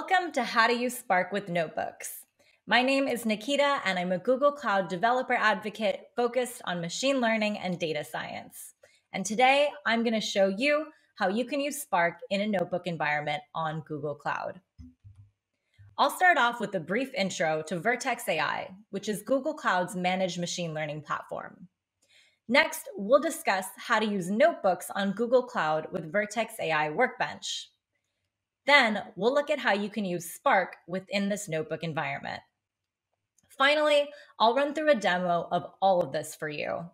Welcome to How to Use Spark with Notebooks. My name is Nikita, and I'm a Google Cloud developer advocate focused on machine learning and data science. And today, I'm going to show you how you can use Spark in a notebook environment on Google Cloud. I'll start off with a brief intro to Vertex AI, which is Google Cloud's managed machine learning platform. Next, we'll discuss how to use notebooks on Google Cloud with Vertex AI Workbench. Then we'll look at how you can use Spark within this notebook environment. Finally, I'll run through a demo of all of this for you.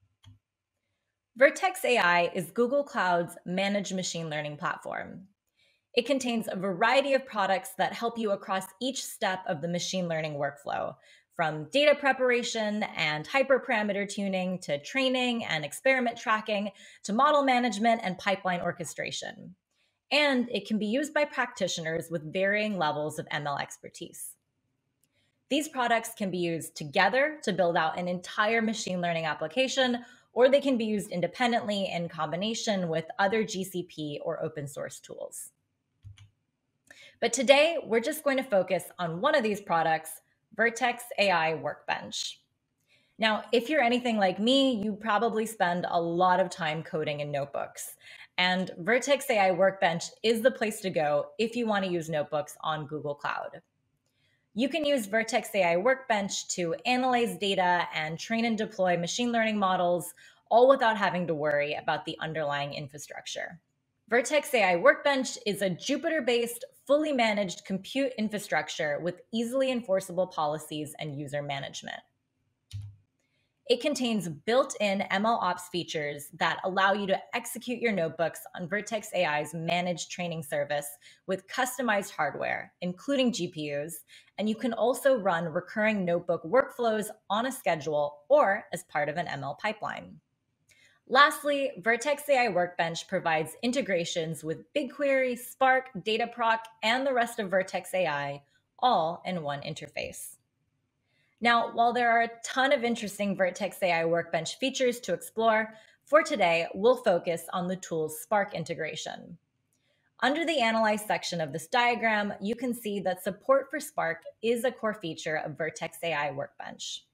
Vertex AI is Google Cloud's managed machine learning platform. It contains a variety of products that help you across each step of the machine learning workflow, from data preparation and hyperparameter tuning to training and experiment tracking to model management and pipeline orchestration. And it can be used by practitioners with varying levels of ML expertise. These products can be used together to build out an entire machine learning application, or they can be used independently in combination with other GCP or open source tools. But today, we're just going to focus on one of these products, Vertex AI Workbench. Now, if you're anything like me, you probably spend a lot of time coding in notebooks. And Vertex AI Workbench is the place to go if you want to use notebooks on Google Cloud. You can use Vertex AI Workbench to analyze data and train and deploy machine learning models, all without having to worry about the underlying infrastructure. Vertex AI Workbench is a Jupyter-based, fully managed compute infrastructure with easily enforceable policies and user management. It contains built-in MLOps features that allow you to execute your notebooks on Vertex AI's managed training service with customized hardware, including GPUs, and you can also run recurring notebook workflows on a schedule or as part of an ML pipeline. Lastly, Vertex AI Workbench provides integrations with BigQuery, Spark, Dataproc, and the rest of Vertex AI, all in one interface. Now, while there are a ton of interesting Vertex AI Workbench features to explore, for today, we'll focus on the tool's Spark integration. Under the Analyze section of this diagram, you can see that support for Spark is a core feature of Vertex AI Workbench.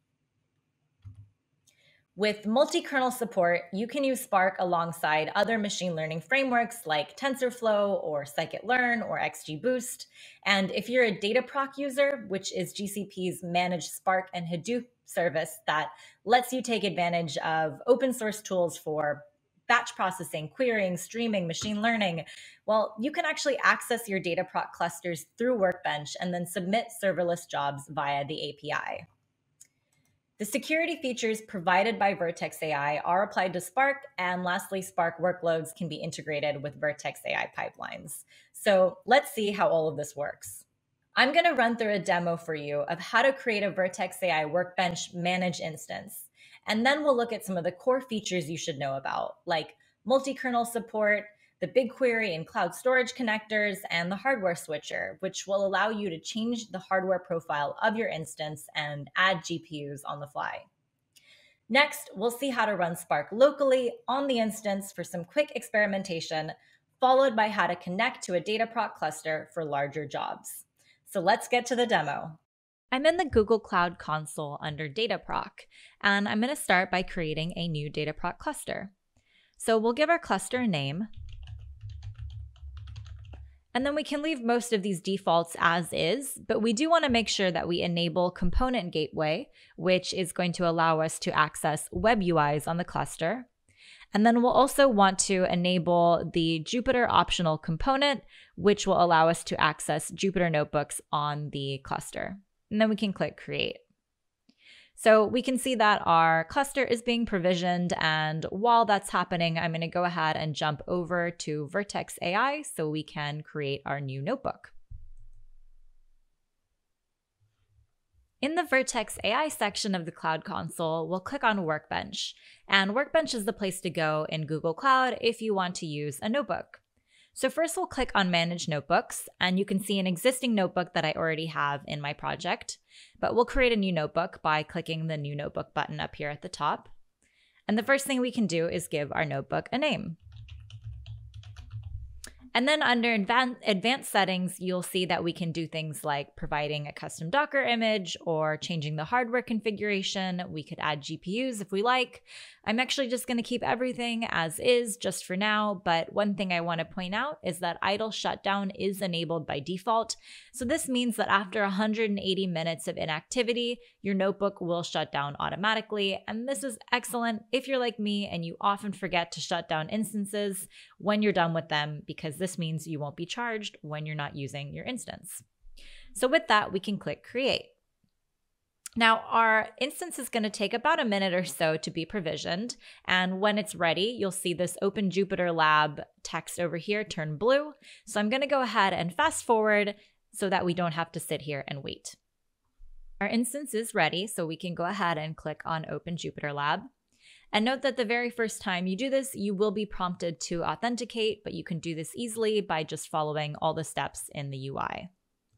With multi-kernel support, you can use Spark alongside other machine learning frameworks like TensorFlow or Scikit-learn or XGBoost. And if you're a Dataproc user, which is GCP's managed Spark and Hadoop service that lets you take advantage of open source tools for batch processing, querying, streaming, machine learning, well, you can actually access your Dataproc clusters through Workbench and then submit serverless jobs via the API. The security features provided by Vertex AI are applied to Spark, and lastly, Spark workloads can be integrated with Vertex AI pipelines. So let's see how all of this works. I'm going to run through a demo for you of how to create a Vertex AI Workbench managed instance, and then we'll look at some of the core features you should know about, like multi-kernel support, the BigQuery and cloud storage connectors, and the hardware switcher, which will allow you to change the hardware profile of your instance and add GPUs on the fly. Next, we'll see how to run Spark locally on the instance for some quick experimentation, followed by how to connect to a Dataproc cluster for larger jobs. So let's get to the demo. I'm in the Google Cloud console under Dataproc, and I'm going to start by creating a new Dataproc cluster. So we'll give our cluster a name, and then we can leave most of these defaults as is, but we do want to make sure that we enable Component Gateway, which is going to allow us to access web UIs on the cluster. And then we'll also want to enable the Jupyter optional component, which will allow us to access Jupyter notebooks on the cluster. And then we can click Create. So we can see that our cluster is being provisioned, and while that's happening, I'm going to go ahead and jump over to Vertex AI so we can create our new notebook. In the Vertex AI section of the Cloud Console, we'll click on Workbench, and Workbench is the place to go in Google Cloud if you want to use a notebook. So first we'll click on Manage Notebooks, and you can see an existing notebook that I already have in my project, but we'll create a new notebook by clicking the New Notebook button up here at the top. And the first thing we can do is give our notebook a name. And then under advanced settings, you'll see that we can do things like providing a custom Docker image or changing the hardware configuration. We could add GPUs if we like. I'm actually just going to keep everything as is just for now. But one thing I want to point out is that idle shutdown is enabled by default. So this means that after 180 minutes of inactivity, your notebook will shut down automatically. And this is excellent if you're like me and you often forget to shut down instances when you're done with them, because this means you won't be charged when you're not using your instance. So with that, we can click Create. Now, our instance is going to take about a minute or so to be provisioned. And when it's ready, you'll see this Open Jupyter Lab text over here turn blue. So I'm going to go ahead and fast forward so that we don't have to sit here and wait. Our instance is ready, so we can go ahead and click on Open Jupyter Lab. And note that the very first time you do this, you will be prompted to authenticate, but you can do this easily by just following all the steps in the UI.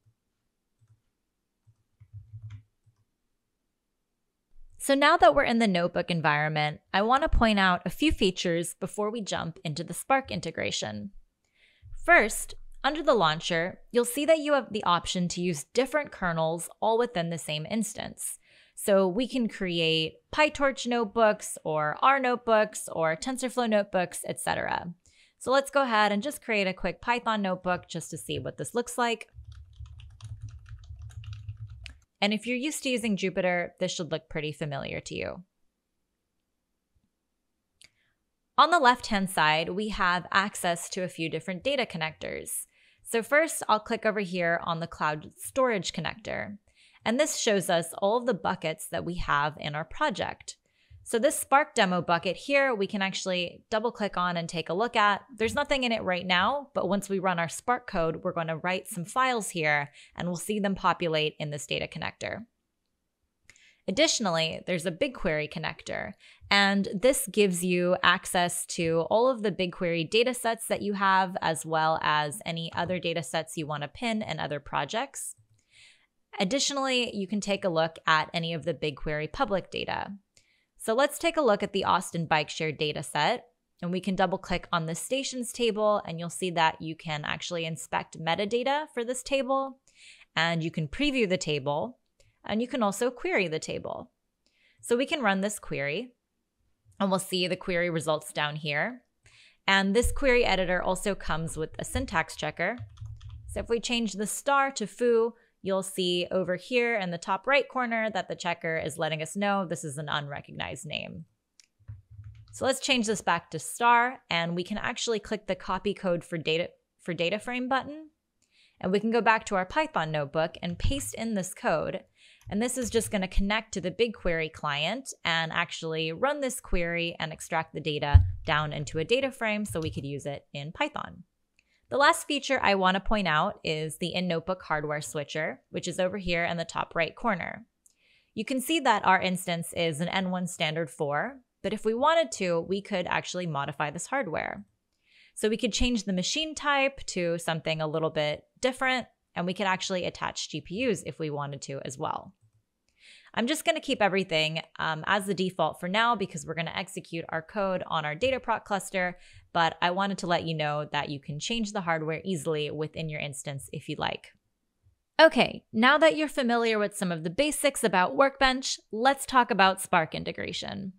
So now that we're in the notebook environment, I want to point out a few features before we jump into the Spark integration. First, under the launcher, you'll see that you have the option to use different kernels all within the same instance. So we can create PyTorch notebooks or R notebooks or TensorFlow notebooks, etc. So let's go ahead and just create a quick Python notebook just to see what this looks like. And if you're used to using Jupyter, this should look pretty familiar to you. On the left-hand side, we have access to a few different data connectors. So first, I'll click over here on the Cloud Storage connector. And this shows us all of the buckets that we have in our project. So this Spark demo bucket here, we can actually double click on and take a look at. There's nothing in it right now, but once we run our Spark code, we're going to write some files here and we'll see them populate in this data connector. Additionally, there's a BigQuery connector, and this gives you access to all of the BigQuery datasets that you have, as well as any other datasets you want to pin in other projects. Additionally, you can take a look at any of the BigQuery public data. So let's take a look at the Austin Bike Share dataset, and we can double click on the stations table, and you'll see that you can actually inspect metadata for this table, and you can preview the table, and you can also query the table. So we can run this query, and we'll see the query results down here. And this query editor also comes with a syntax checker. So if we change the star to foo, you'll see over here in the top right corner that the checker is letting us know this is an unrecognized name. So let's change this back to star, and we can actually click the copy code for data frame button. And we can go back to our Python notebook and paste in this code. And this is just going to connect to the BigQuery client and actually run this query and extract the data down into a data frame so we could use it in Python. The last feature I want to point out is the in-notebook hardware switcher, which is over here in the top right corner. You can see that our instance is an N1 standard 4, but if we wanted to, we could actually modify this hardware. So we could change the machine type to something a little bit different, and we could actually attach GPUs if we wanted to as well. I'm just going to keep everything as the default for now because we're going to execute our code on our Dataproc cluster, but I wanted to let you know that you can change the hardware easily within your instance if you'd like. Okay, now that you're familiar with some of the basics about Workbench, let's talk about Spark integration.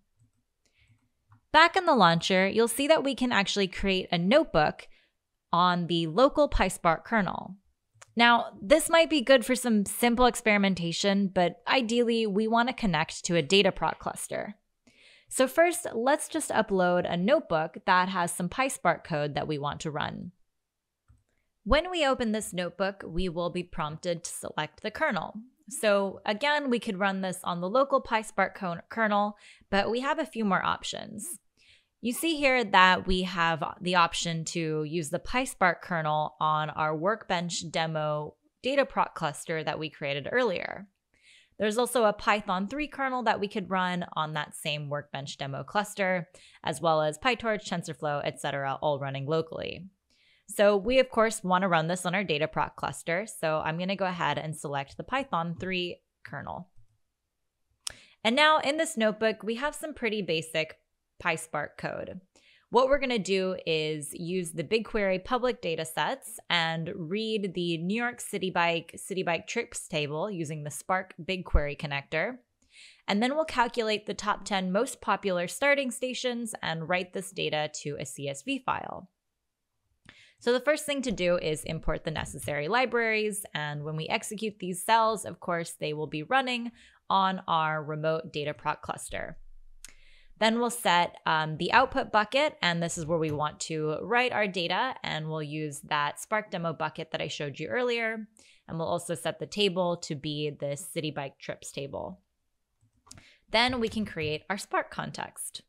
Back in the launcher, you'll see that we can actually create a notebook on the local PySpark kernel. Now, this might be good for some simple experimentation, but ideally we want to connect to a Dataproc cluster. So first, let's just upload a notebook that has some PySpark code that we want to run. When we open this notebook, we will be prompted to select the kernel. So again, we could run this on the local PySpark kernel, but we have a few more options. You see here that we have the option to use the PySpark kernel on our Workbench demo Dataproc cluster that we created earlier. There's also a Python 3 kernel that we could run on that same Workbench demo cluster, as well as PyTorch, TensorFlow, etc., all running locally. So we, of course, want to run this on our Dataproc cluster, so I'm going to go ahead and select the Python 3 kernel. And now in this notebook, we have some pretty basic PySpark code. What we're going to do is use the BigQuery public data sets and read the New York City Bike trips table using the Spark BigQuery connector. And then we'll calculate the top 10 most popular starting stations and write this data to a CSV file. So the first thing to do is import the necessary libraries. And when we execute these cells, of course, they will be running on our remote Dataproc cluster. Then we'll set the output bucket, and this is where we want to write our data, and we'll use that Spark demo bucket that I showed you earlier. And we'll also set the table to be the City Bike trips table. Then we can create our Spark context.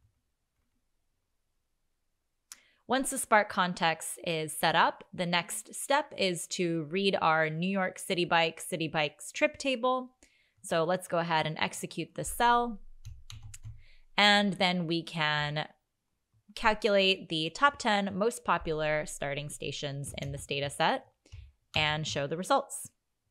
Once the Spark context is set up, the next step is to read our New York City Bike's trip table. So let's go ahead and execute this cell. And then we can calculate the top 10 most popular starting stations in this data set and show the results.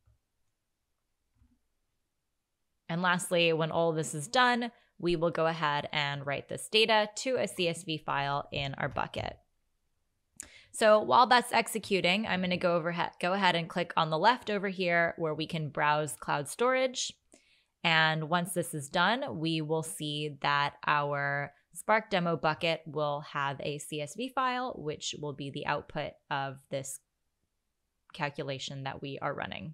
And lastly, when all this is done, we will go ahead and write this data to a CSV file in our bucket. So while that's executing, I'm going to go ahead and click on the left over here where we can browse cloud storage. And once this is done, we will see that our Spark demo bucket will have a CSV file, which will be the output of this calculation that we are running.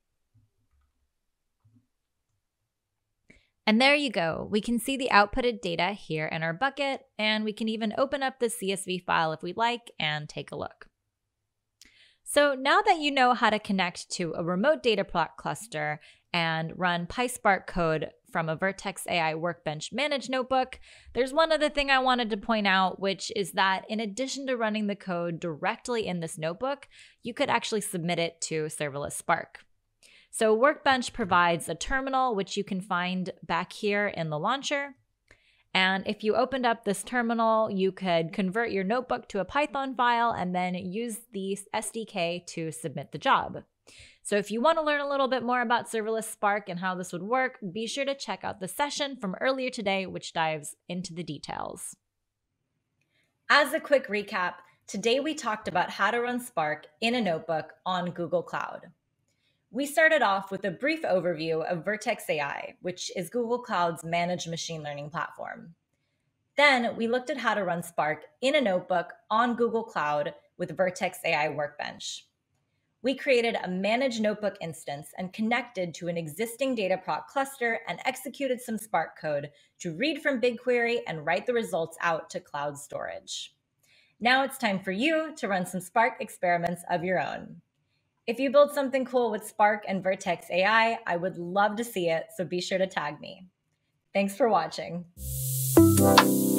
And there you go. We can see the outputted data here in our bucket, and we can even open up the CSV file if we'd like and take a look. So now that you know how to connect to a remote Dataproc cluster and run PySpark code from a Vertex AI Workbench managed notebook, there's one other thing I wanted to point out, which is that in addition to running the code directly in this notebook, you could actually submit it to Serverless Spark. So Workbench provides a terminal, which you can find back here in the launcher. And if you opened up this terminal, you could convert your notebook to a Python file and then use the SDK to submit the job. So if you want to learn a little bit more about Serverless Spark and how this would work, be sure to check out the session from earlier today, which dives into the details. As a quick recap, today we talked about how to run Spark in a notebook on Google Cloud. We started off with a brief overview of Vertex AI, which is Google Cloud's managed machine learning platform. Then we looked at how to run Spark in a notebook on Google Cloud with Vertex AI Workbench. We created a managed notebook instance and connected to an existing Dataproc cluster and executed some Spark code to read from BigQuery and write the results out to cloud storage. Now it's time for you to run some Spark experiments of your own. If you build something cool with Spark and Vertex AI, I would love to see it, so be sure to tag me. Thanks for watching.